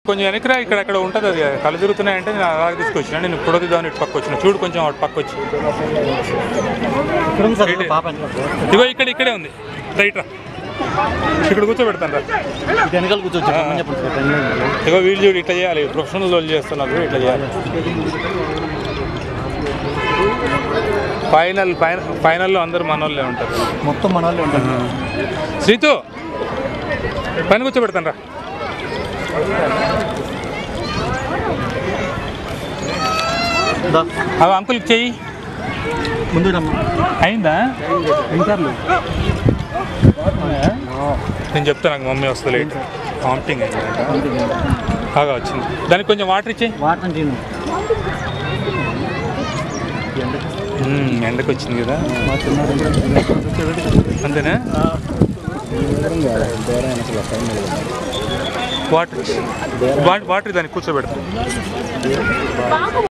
కొంచెం వెనక్కిరా, ఇక్కడ అక్కడ ఉంటుంది అది కళ్ళు తిరుగుతున్నాయంటే నేను అలాగే తీసుకొచ్చిన. నేను ఇప్పుడు దాని ఇటు పక్క వచ్చిన, చూడు కొంచెం అటు పక్క వచ్చి. ఇగో ఇక్కడే ఉంది, రైట్ రా, ఇక్కడ కూర్చోబెడతాను రా, వెనకాల కూర్చోవచ్చు. ఇగో వీళ్ళు చూడు ఇట్లా చేయాలి, ప్రొఫెషనల్ వాళ్ళు చేస్తున్నారు, ఇట్లా చేయాలి. ఫైనల్లో అందరూ మన వాళ్ళే ఉంటారు, మొత్తం మన వాళ్ళే ఉంటారు. శ్రీతు పైన కూర్చోబెడతాను రా. అవి అంకుల్కి చెయ్యి ముందు అయిందా? ఎన్నిసార్లు నేను చెప్తాను, నాకు మమ్మీ వస్తుంది లేట్, వామిటింగ్ అయింది బాగా వచ్చింది. దానికి కొంచెం వాటర్ ఇచ్చేయి. వాటర్ ఎండకు వచ్చింది కదా, అంతేనా? వాటర్ దానికి కూర్చోబెడతాను.